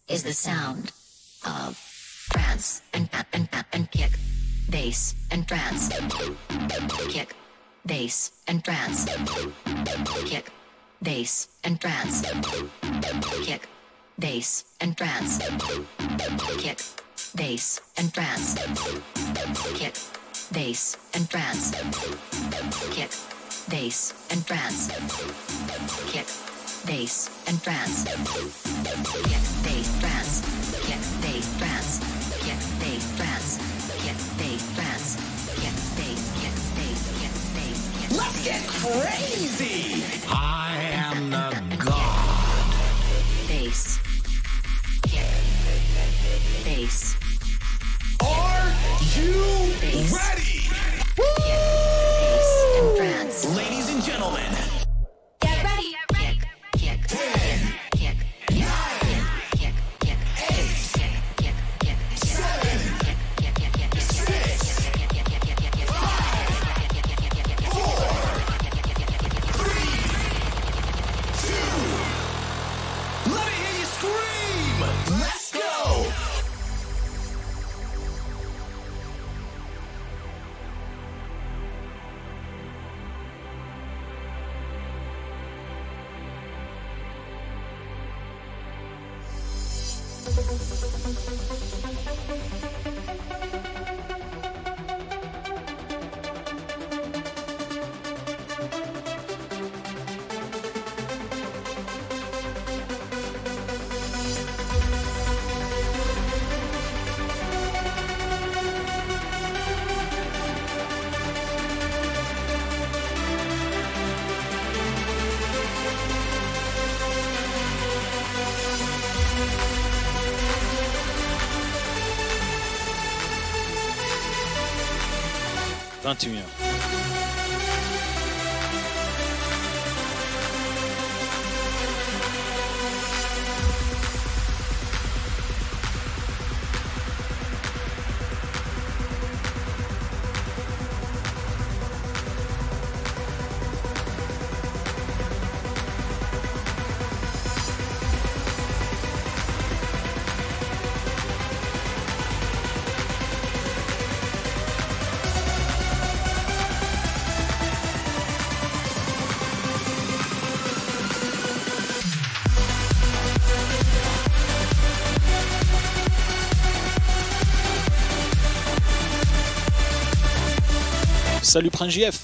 is the sound of trance and kick, bass and trance, kick, bass and trance, kick, bass and trance, kick, bass and trance, kick, bass and trance, kick, bass and trance, kick, bass and trance, kick, bass and trance, kick, bass trance, kick, bass trance, kick, bass trance, kick, bass trance, kick, bass, kick, bass, kick, bass, kick. Let's get crazy! I am the god. Bass, kick, bass. Are you Bass. ready? Kick, bass, and trance. Ladies and gentlemen, Get ready. Kick, kick, 10, kick, kick, 9, kick, kick, 8, kick, kick, kick, 7, kick, kick, kick, kick, 6, 5, 4, 3, 2. Let me hear you scream! Let's go! Salut Prince JF.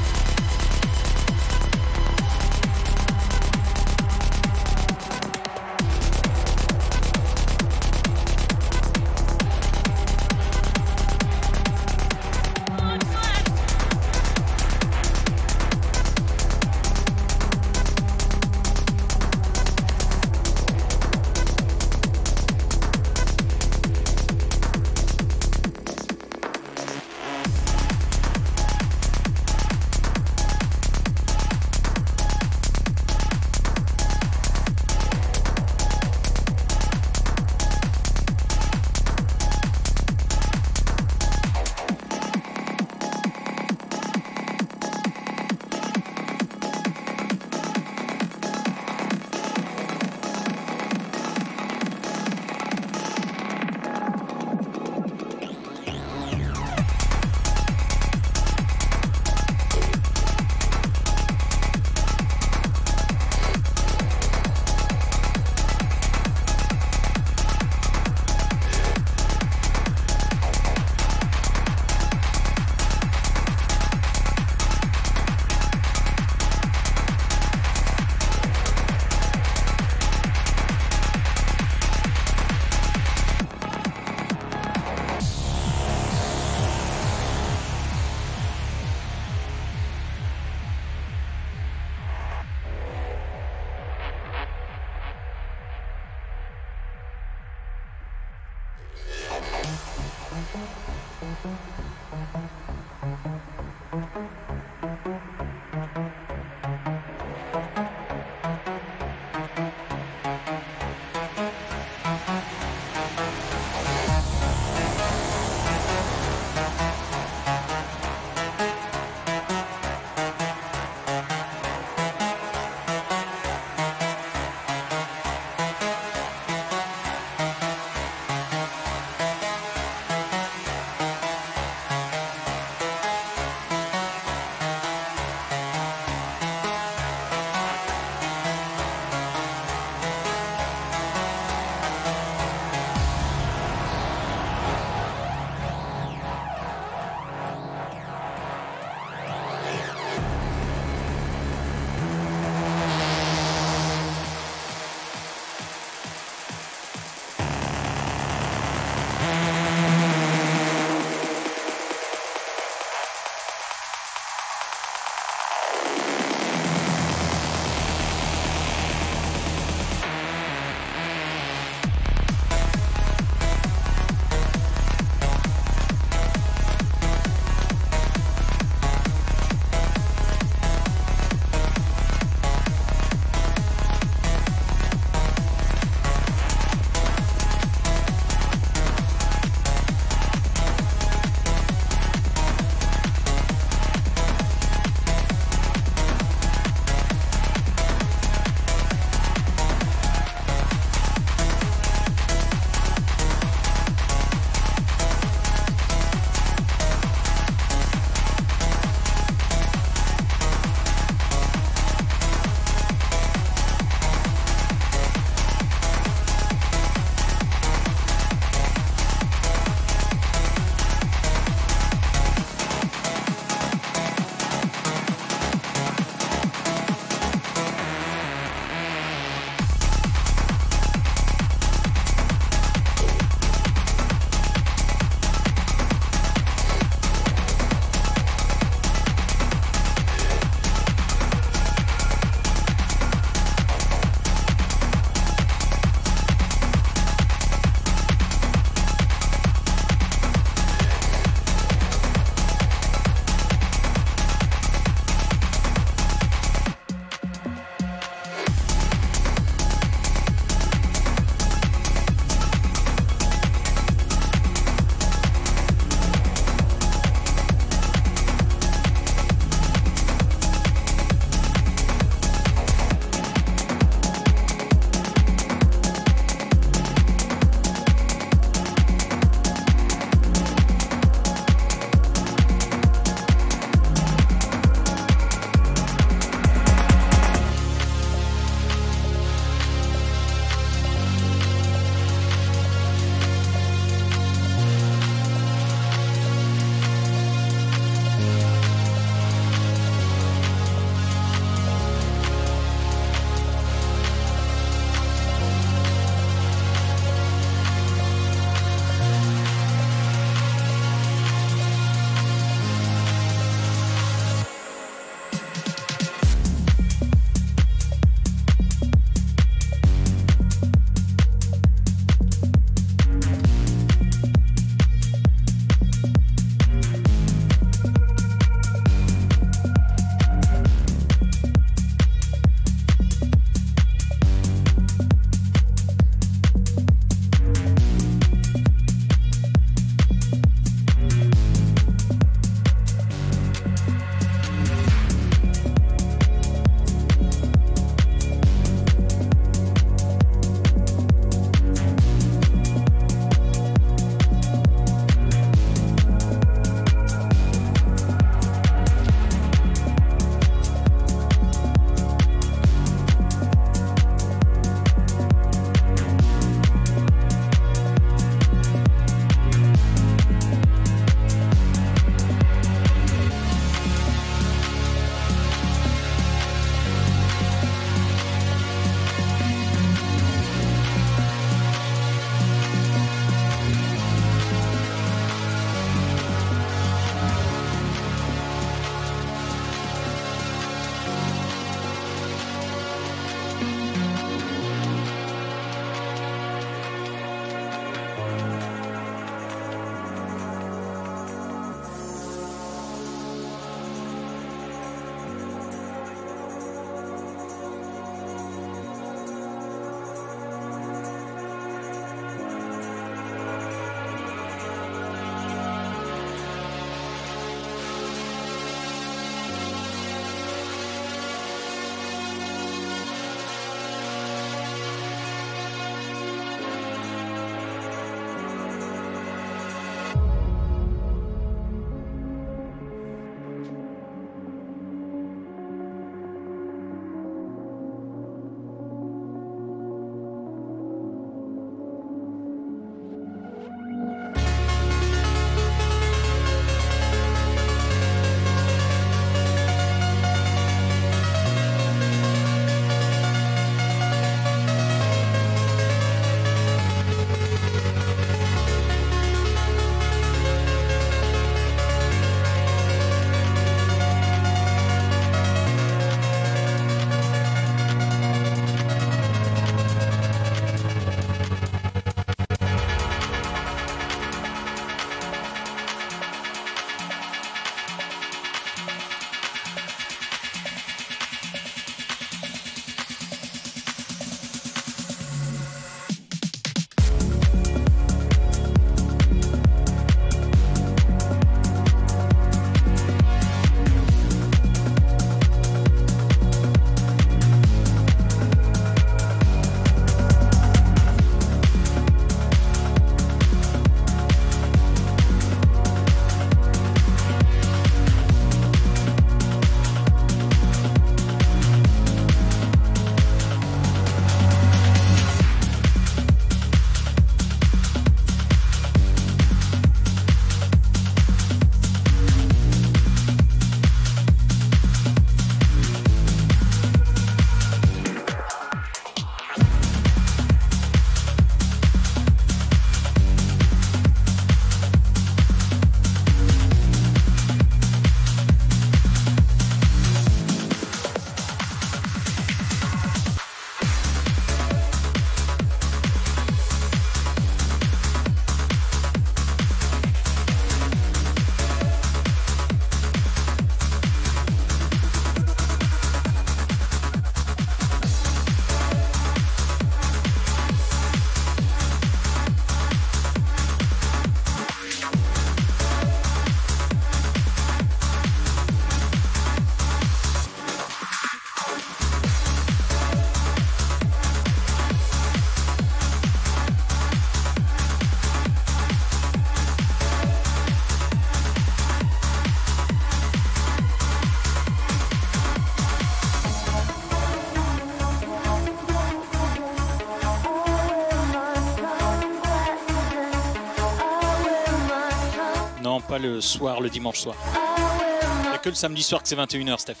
Pas le soir, le dimanche soir. Il n'y a que le samedi soir que c'est 21h, Steph.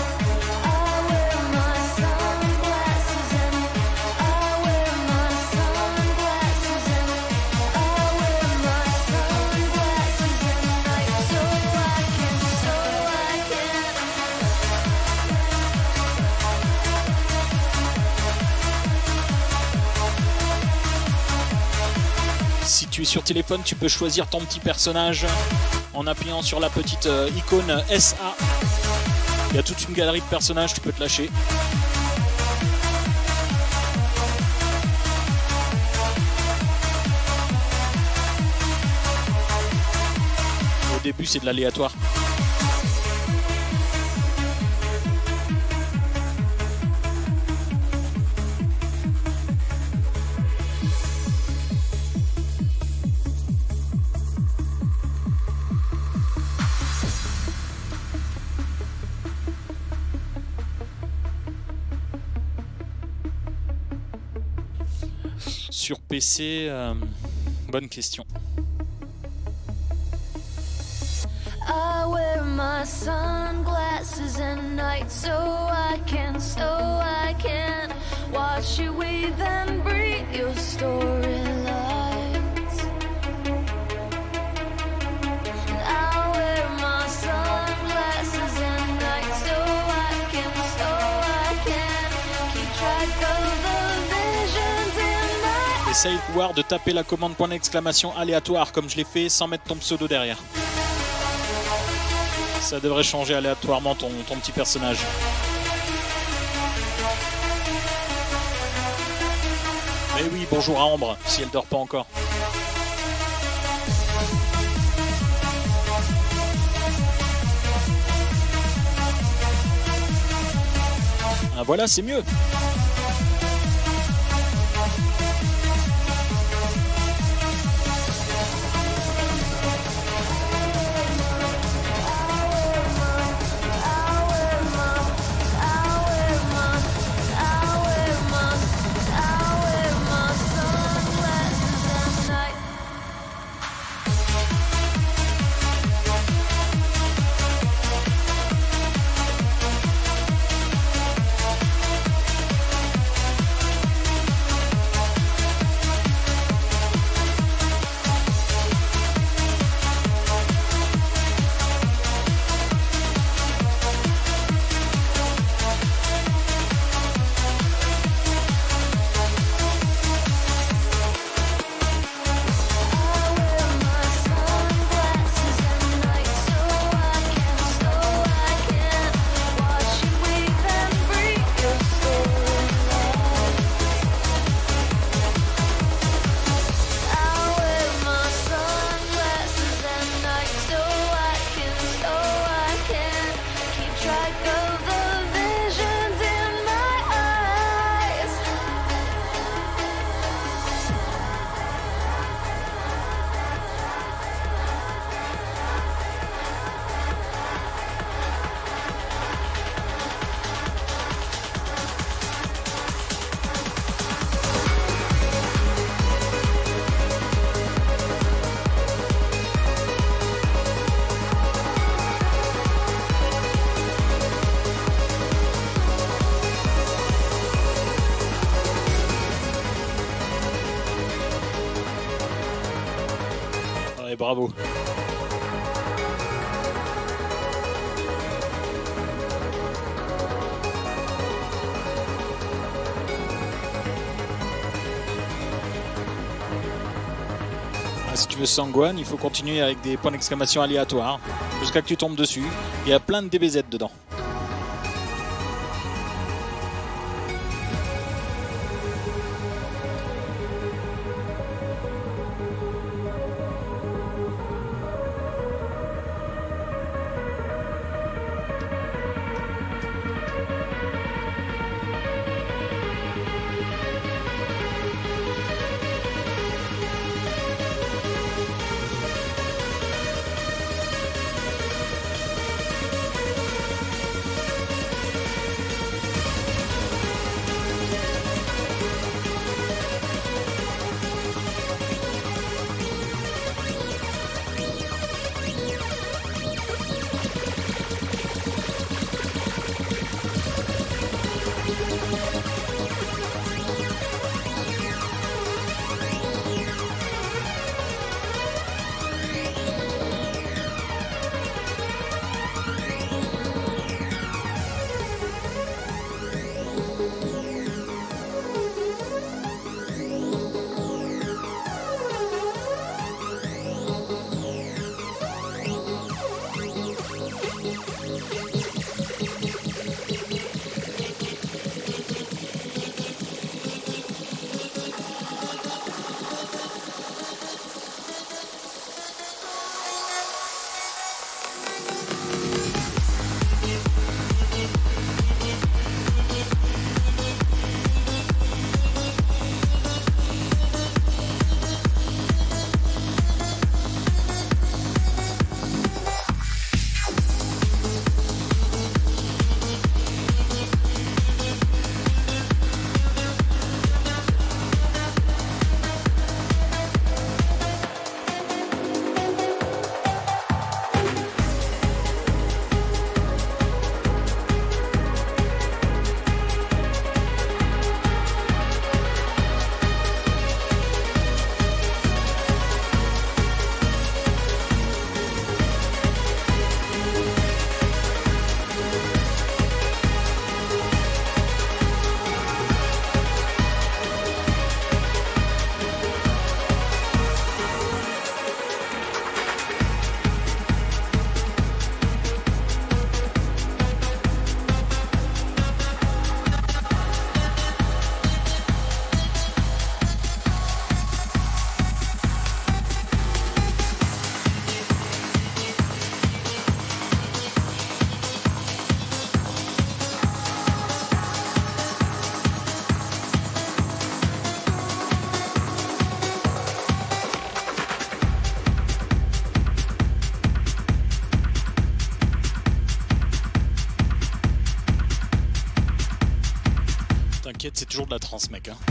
Si tu es sur téléphone, tu peux choisir ton petit personnage en appuyant sur la petite icône SA. Il y a toute une galerie de personnages, tu peux te lâcher. Au début, c'est de l'aléatoire. Sur PC, bonne question. I wear my sunglasses at night so I can watch you weave and breathe your storylines. I wear my sunglasses at night so I can keep track of the visions in my eyes. Essaye de voir de taper la commande point d'exclamation aléatoire comme je l'ai fait sans mettre ton pseudo derrière. Ça devrait changer aléatoirement ton petit personnage. Mais oui, bonjour à Ambre, si elle dort pas encore. Ah voilà, c'est mieux. Bravo. Si tu veux Sangwan, il faut continuer avec des points d'exclamation aléatoires jusqu'à que tu tombes dessus. Il y a plein de DBZ dedans. T'inquiète, c'est toujours de la trance, mec. Hein.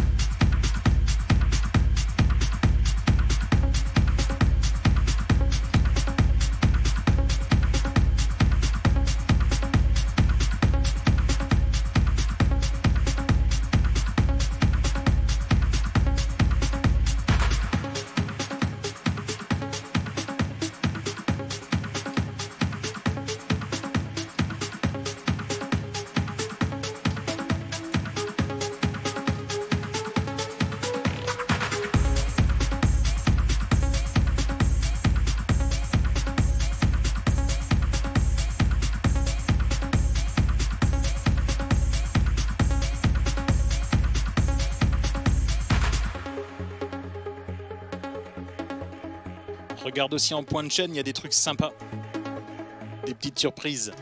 Regarde aussi en point de chaîne, il y a des trucs sympas. Des petites surprises.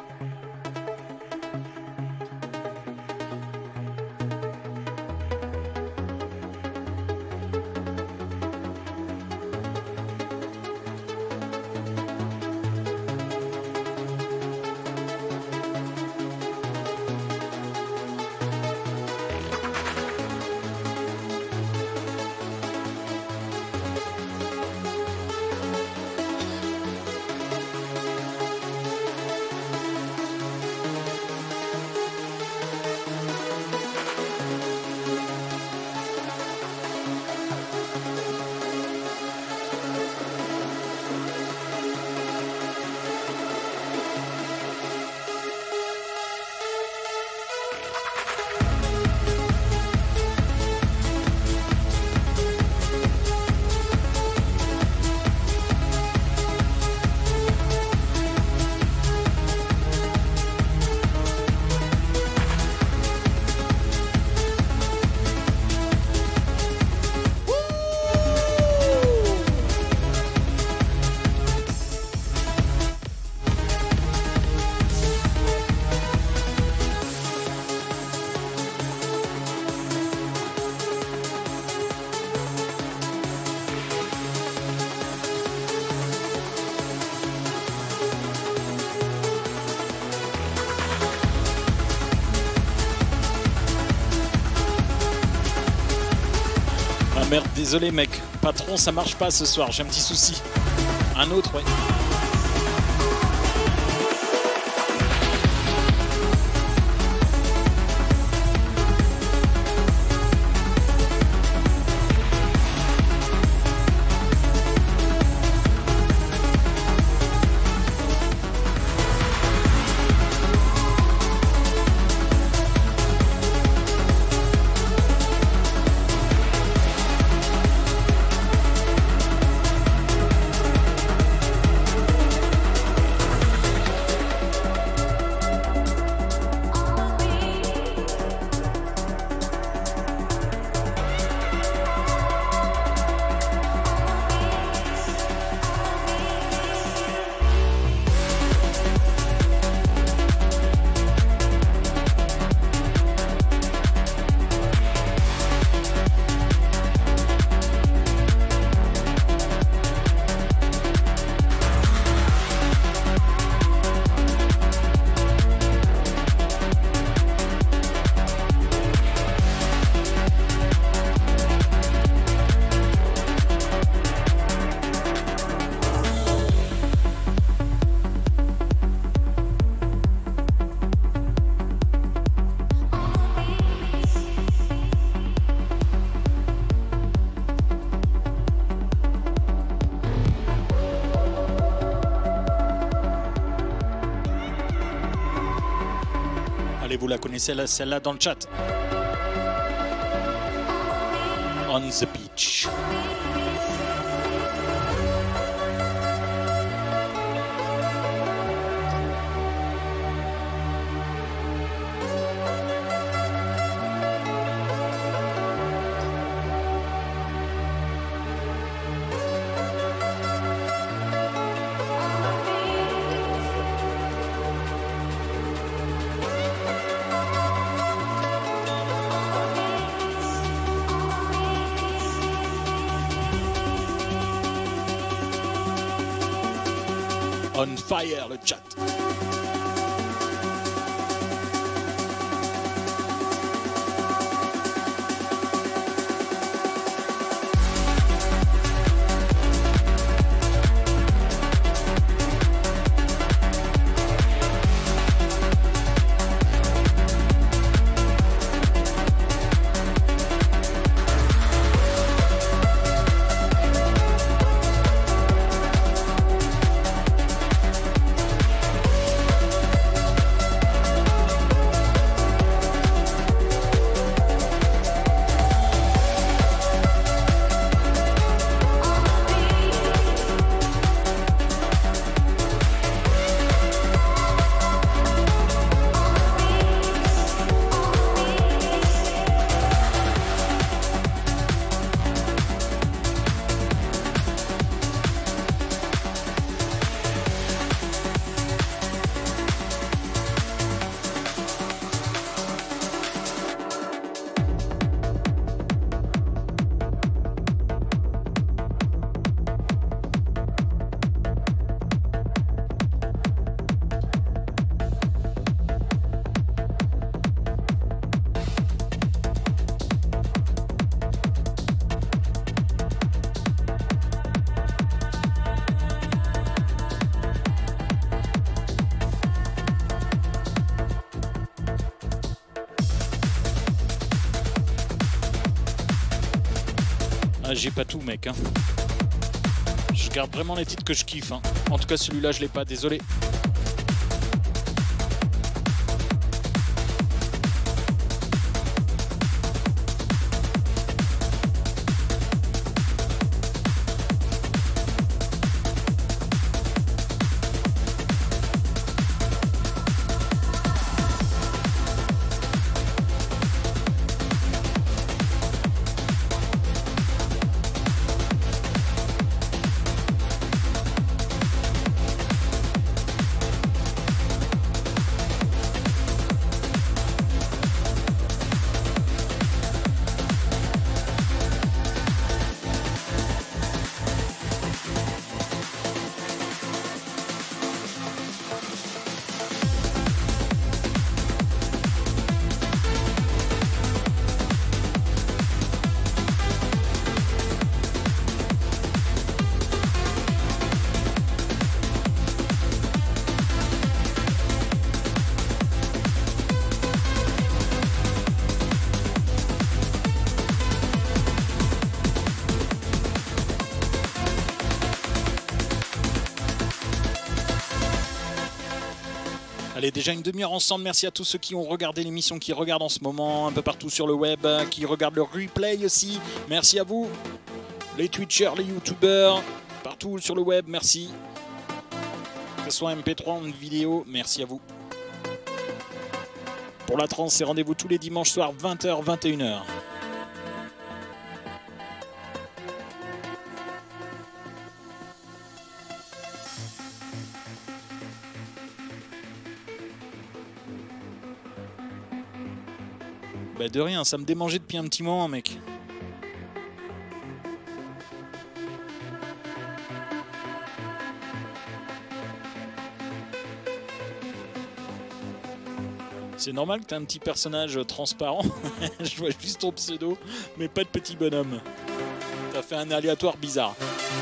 Merde, désolé mec, patron ça marche pas ce soir, j'ai un petit souci. Un autre, ouais. Vous la connaissez celle-là dans le chat. On the beach. On fire le chat. Ah, j'ai pas tout, mec. Hein. Je garde vraiment les titres que je kiffe. Hein. En tout cas, celui-là, je l'ai pas, désolé. Allez, déjà une demi-heure ensemble. Merci à tous ceux qui ont regardé l'émission, qui regardent en ce moment un peu partout sur le web, qui regardent le replay aussi. Merci à vous, les Twitchers, les YouTubers, partout sur le web. Merci. Que ce soit en MP3 ou en vidéo, merci à vous. Pour la trance, c'est rendez-vous tous les dimanches soirs, 20h, 21h. Bah de rien, ça me démangeait depuis un petit moment, mec. C'est normal que t'aies un petit personnage transparent. Je vois juste ton pseudo, mais pas de petit bonhomme. T'as fait un aléatoire bizarre.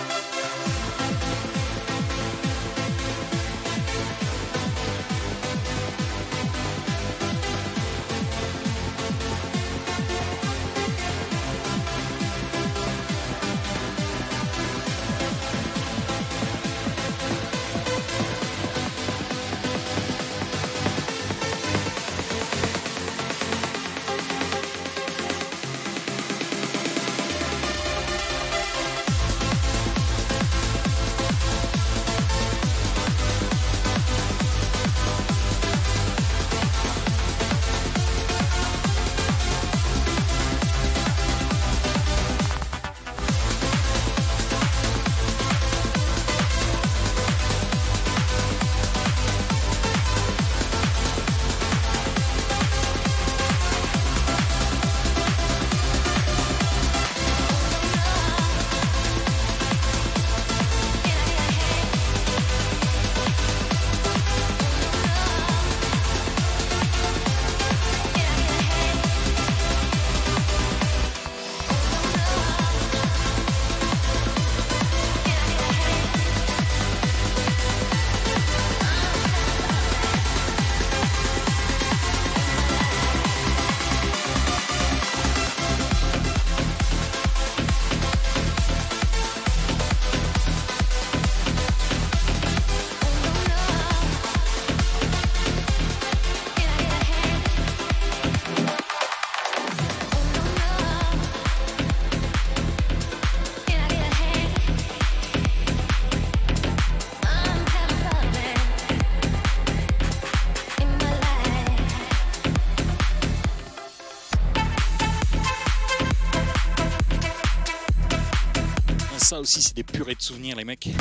Ça aussi, c'est des purées de souvenirs, les mecs.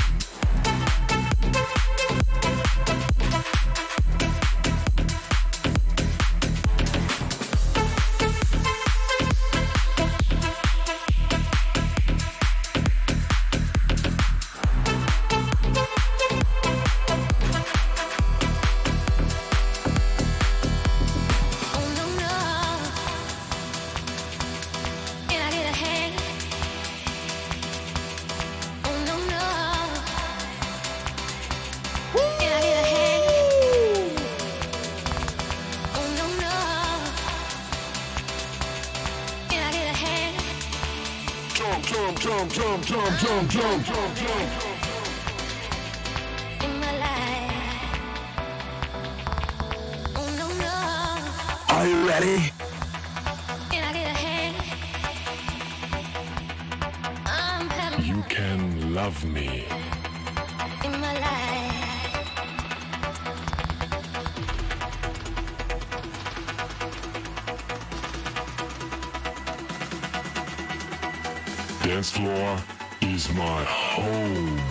in my life. Oh no no, Are you ready? can I get a hand? I'm having You can love me. in my life. Dance floor is my home.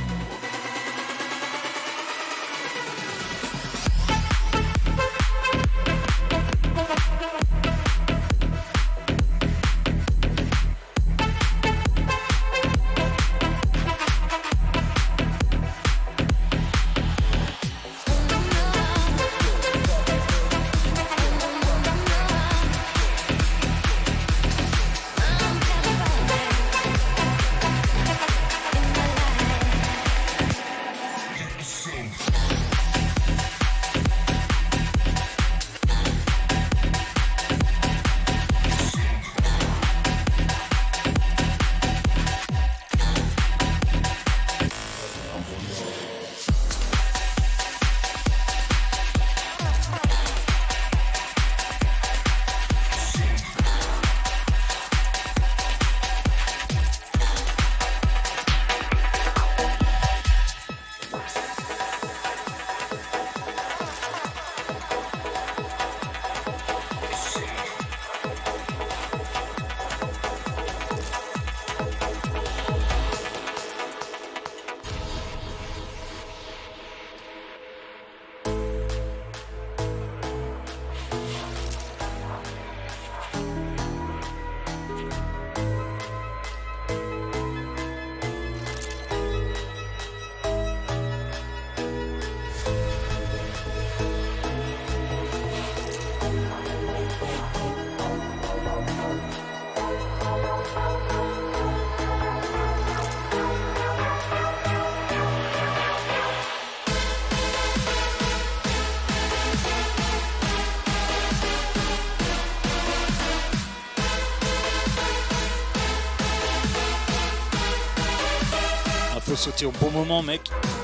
Faut sauter au bon moment, mec.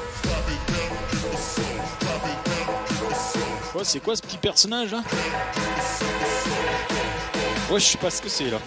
Ouais, c'est quoi ce petit personnage là? Ouais, je sais pas ce que c'est là.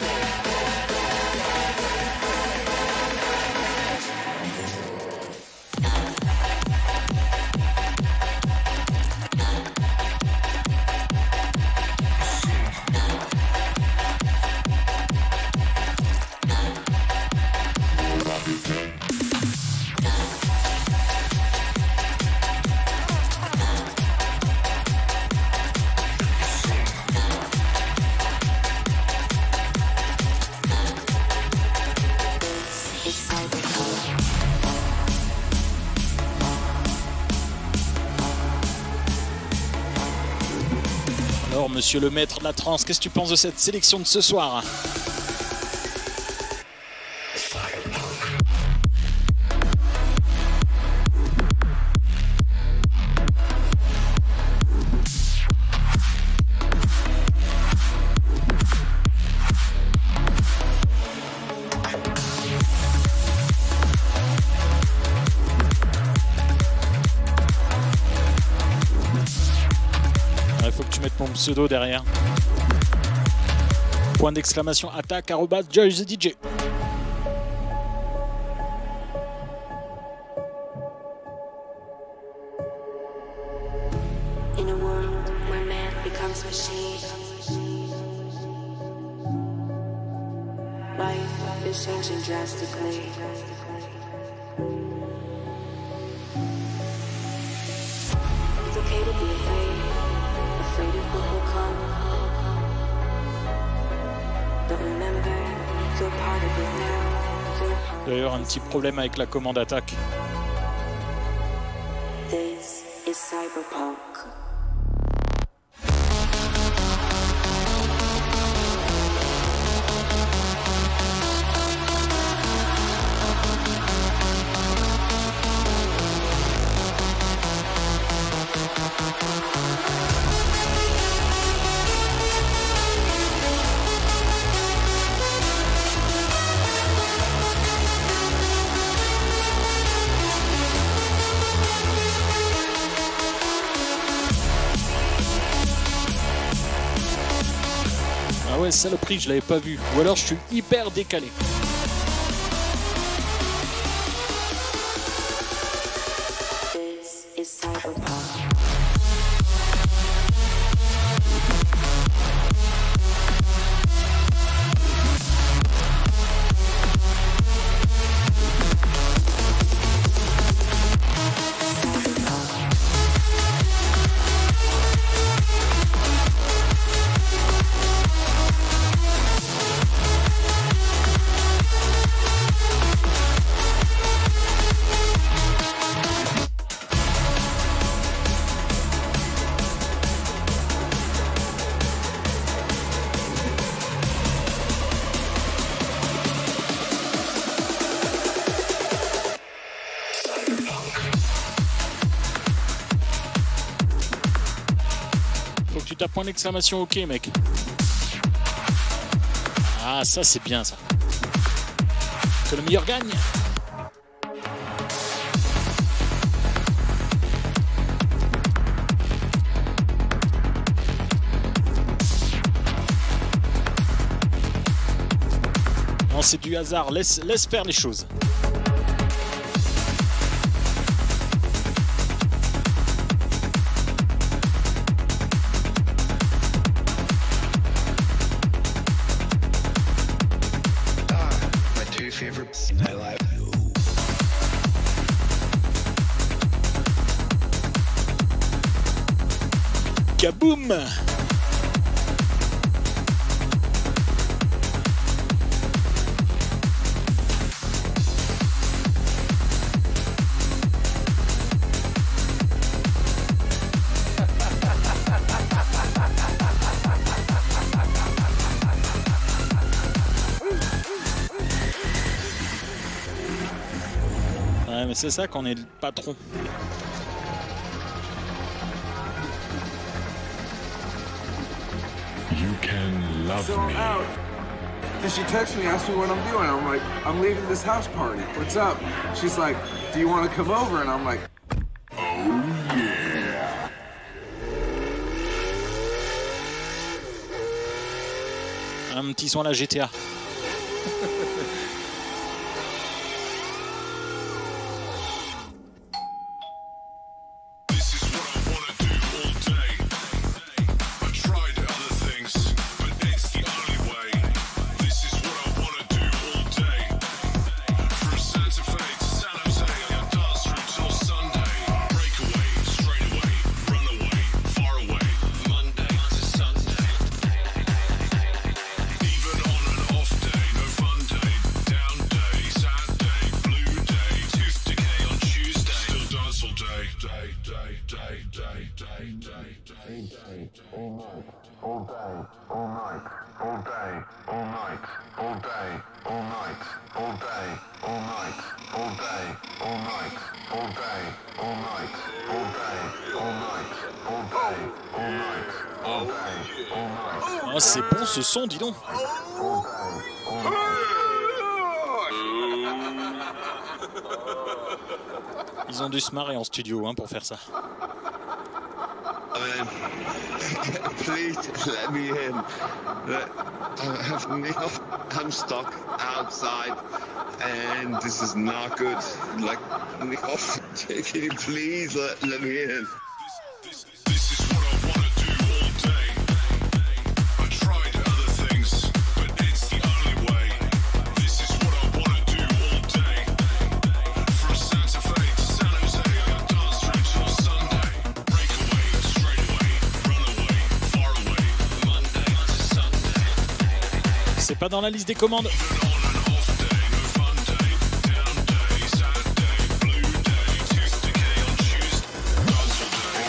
Alors, monsieur le maître de la trance, qu'est-ce que tu penses de cette sélection de ce soir? Il faut que tu mettes mon pseudo derrière. Point d'exclamation attaque @Joyce the DJ. In a world where man becomes machine, life is changing drastically. It's okay to be afraid of what will come. But remember, you're part of it now. You're part D'ailleurs, un petit problème avec la commande attaque. This is cyberpunk. Ah ouais, saloperie, je l'avais pas vu. Ou alors je suis hyper décalé. This is cyberpunk. Faut que tu tapes point d'exclamation OK, mec. Ah, ça c'est bien ça. Que le meilleur gagne. Non, c'est du hasard. Laisse faire les choses. My two favorites I like. Kaboum! Ouais, mais c'est ça qu'on est le patron. You can love So I'm me. out. And she texts me, asks me what I'm doing. I'm like, I'm leaving this house party. What's up? She's like, do you want to come over? And I'm like, Un petit son à la GTA. This is what I wanna do all day. I tried other things, but it's the only way. This is what I wanna do all day. From Santa Fe to San Jose, I dance through till Sunday. Break away, straight away, run away, far away. Monday to Sunday. Even on an off day, no fun day. Down day, sad day, blue day, tooth decay on Tuesday. Still dance all day, day, day, day, day, day, day, day, day, all night, all day, all night, all day, all night, all day, all night, all day, all night, all day, all night, all day, all night, all day, all night, all day, all night, all day, all night. Ah, c'est bon ce son, dis donc. Ils ont dû se marrer en studio hein, pour faire ça. Please let me in. I'm stuck outside and this is not good. Like, can you please let me in? This is what I wanna do all day. I tried other things, but it's the only way. This is what I wanna do all day. From Santa Fe to San Jose, I dance through till Sunday. Break away, straight away, run away, far away. Monday to Sunday. C'est pas dans la liste des commandes. Even on an off day, no fun day. Down day, sad day, blue day, tooth decay on Tuesday. Dance all day.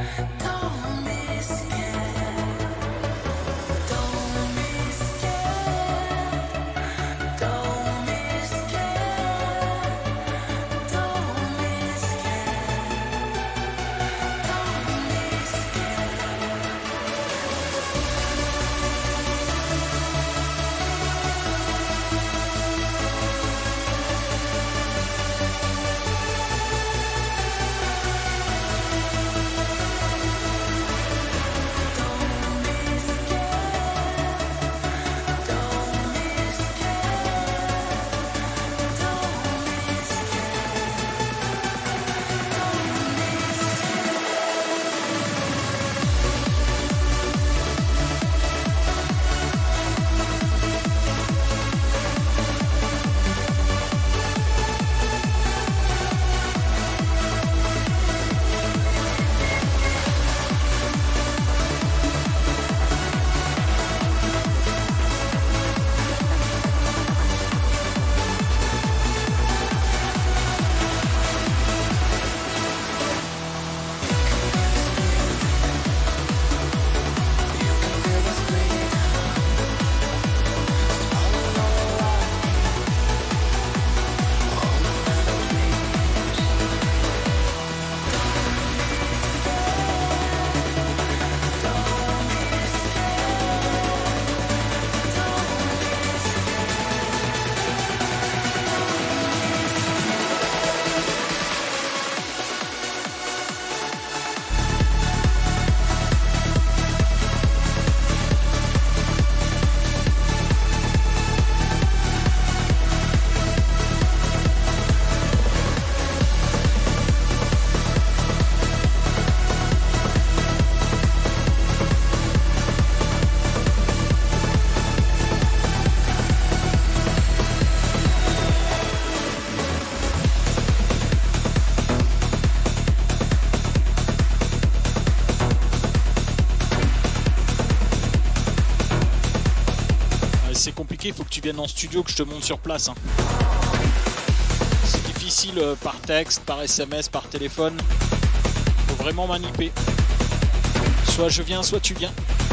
C'est compliqué, il faut que tu viennes en studio, que je te monte sur place. Hein. C'est difficile par texte, par SMS, par téléphone. Faut vraiment maniper. Soit je viens, soit tu viens.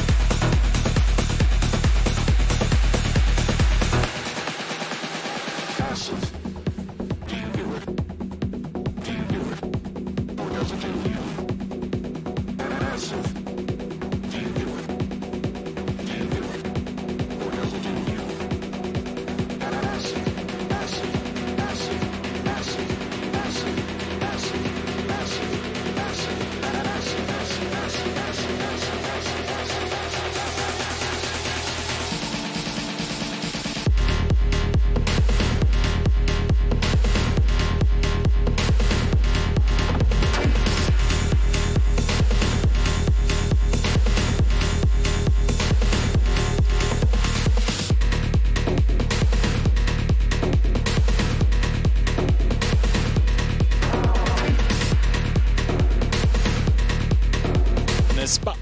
N'est-ce pas?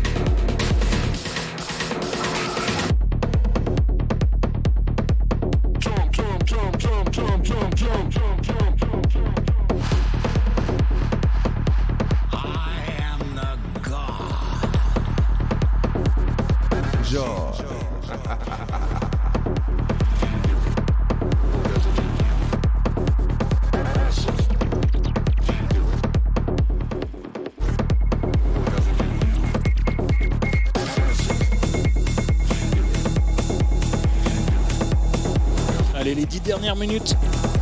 Allez, les 10 dernières minutes.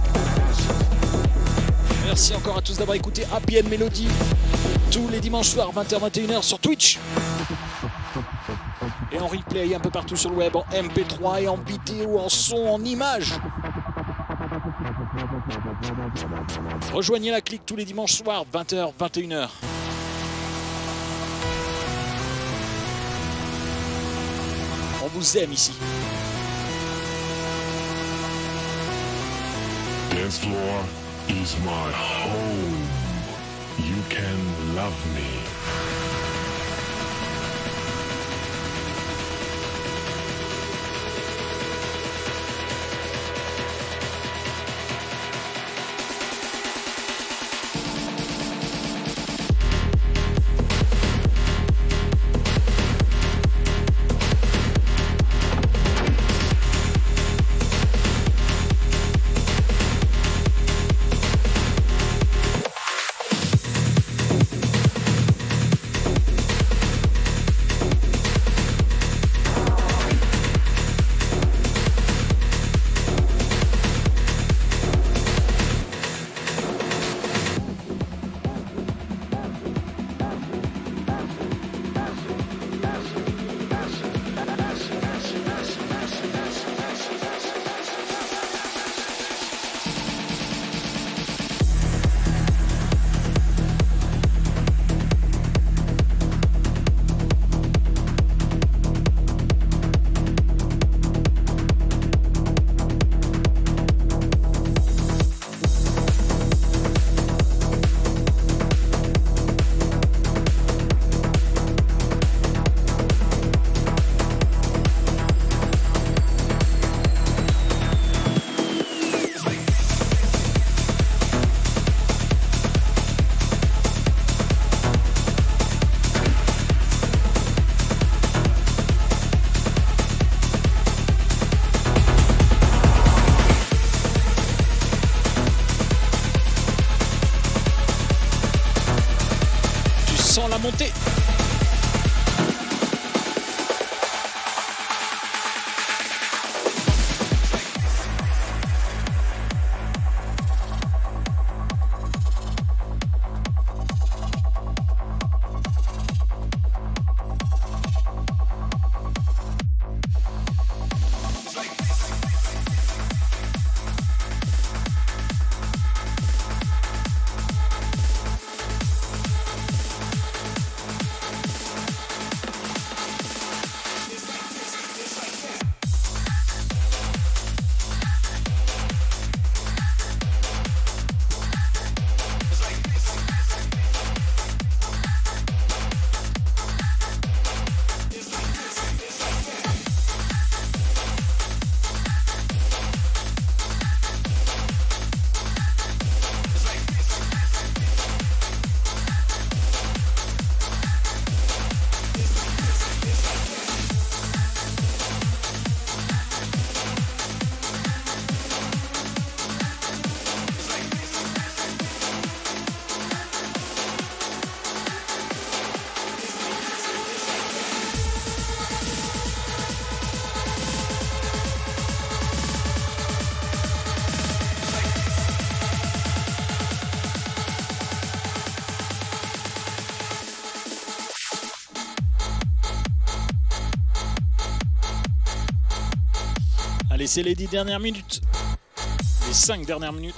Merci encore à tous d'avoir écouté Happy End Melody tous les dimanches soirs 20h-21h sur Twitch et en replay un peu partout sur le web, en MP3 et en vidéo, en son, en images. Rejoignez la clique tous les dimanches soirs 20h-21h. On vous aime ici. Dance floor is my home. You can love me. Allez, c'est les 10 dernières minutes. Les 5 dernières minutes.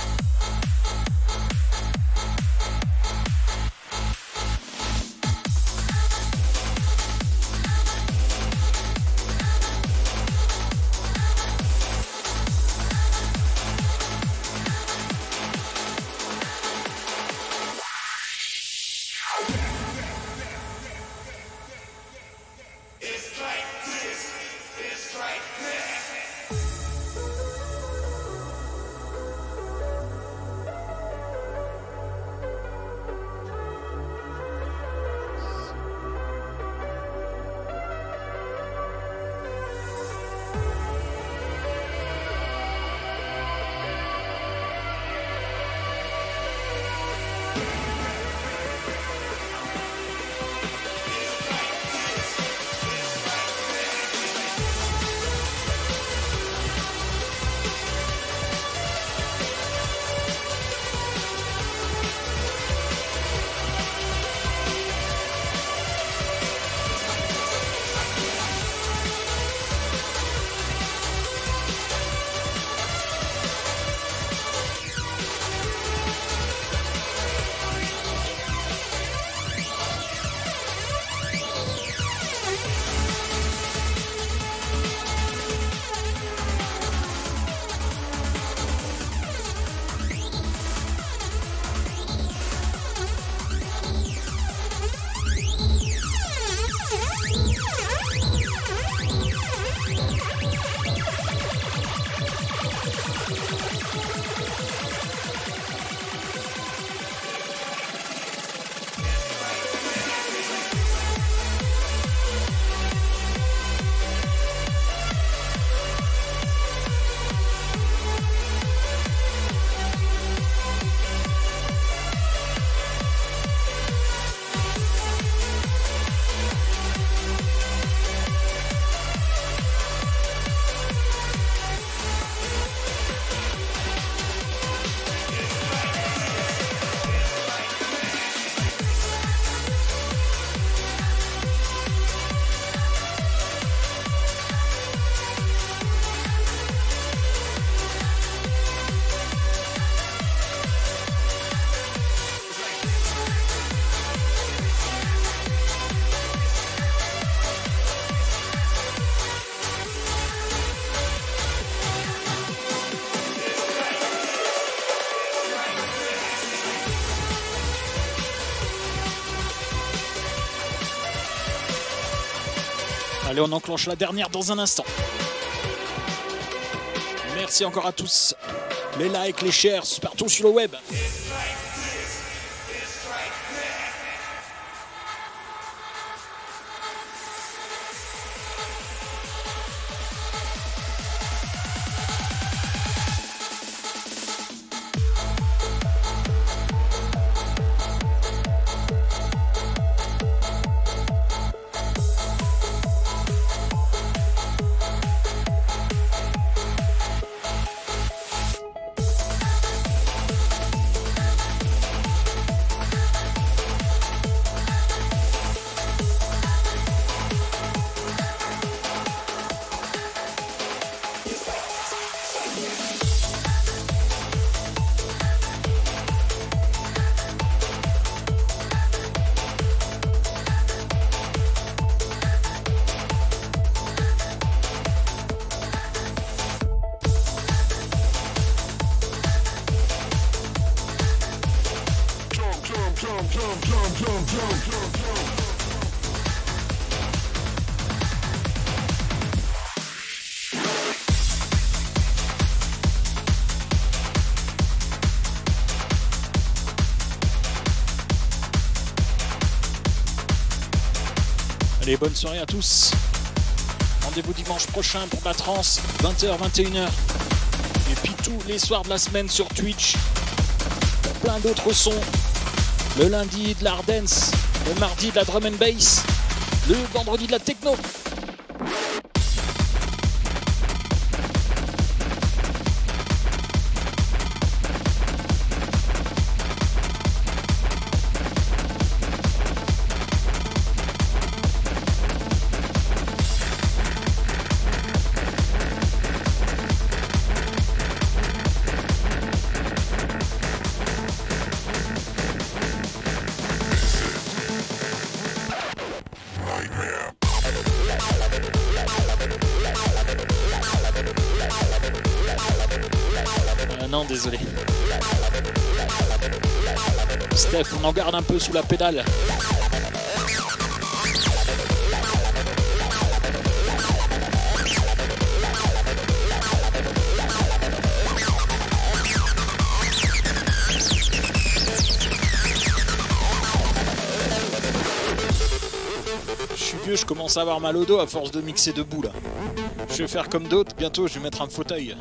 Allez, on enclenche la dernière dans un instant. Merci encore à tous. Les likes, les shares, partout sur le web. Allez, bonne soirée à tous. Rendez-vous dimanche prochain pour la trance, 20h, 21h. Et puis tous les soirs de la semaine sur Twitch. Pour plein d'autres sons. Le lundi de l'hard dance, le mardi de la drum and bass, le vendredi de la techno. Non, désolé. Steph, on en garde un peu sous la pédale. Je suis vieux, je commence à avoir mal au dos à force de mixer debout là. Je vais faire comme d'autres, bientôt je vais mettre un fauteuil.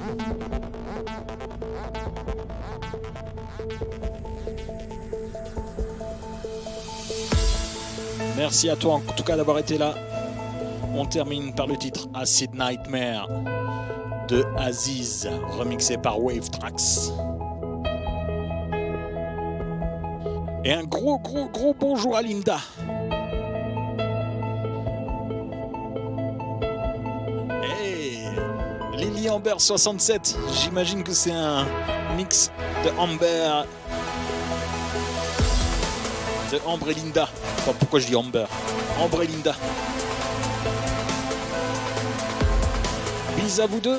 Merci à toi en tout cas d'avoir été là. On termine par le titre Acid Nightmare de Aziz, remixé par Wave Tracks. Et un gros bonjour à Linda. Hey, Lily Amber 67, j'imagine que c'est un mix de Amber. De Ambre et Linda. Enfin, pourquoi je dis Amber? Ambre et Linda. Bis à vous deux.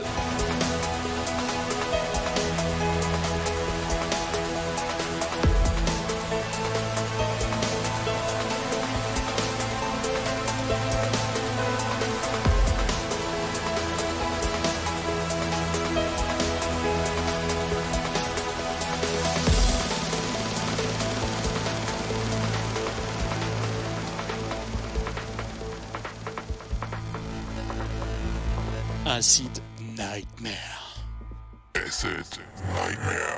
Acid Nightmare. Acid Nightmare.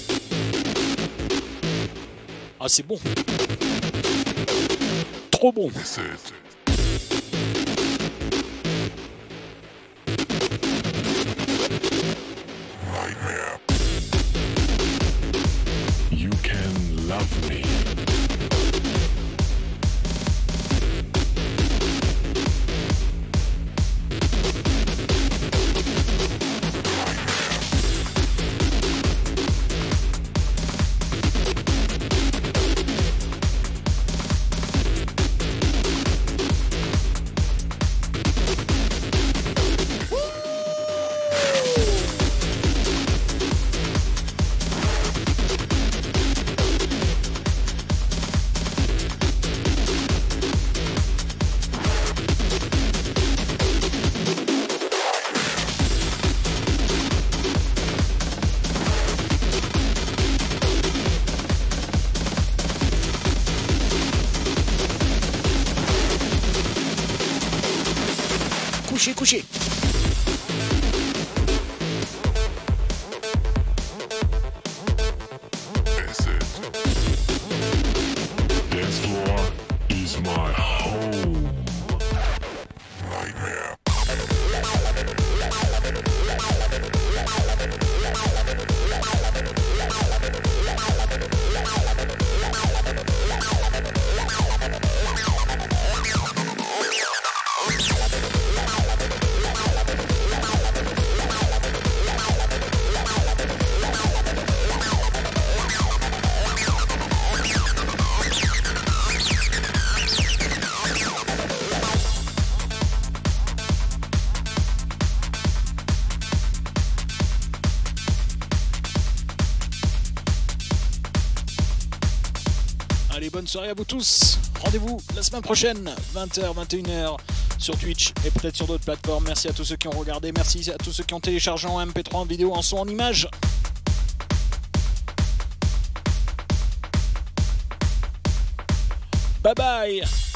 Ah, c'est bon. Trop bon. Acid. Nightmare. You can love me. Couché. Dance floor is my home. Nightmare. Allez, bonne soirée à vous tous. Rendez-vous la semaine prochaine, 20h, 21h, sur Twitch et peut-être sur d'autres plateformes. Merci à tous ceux qui ont regardé. Merci à tous ceux qui ont téléchargé en MP3, en vidéo, en son, en image. Bye bye.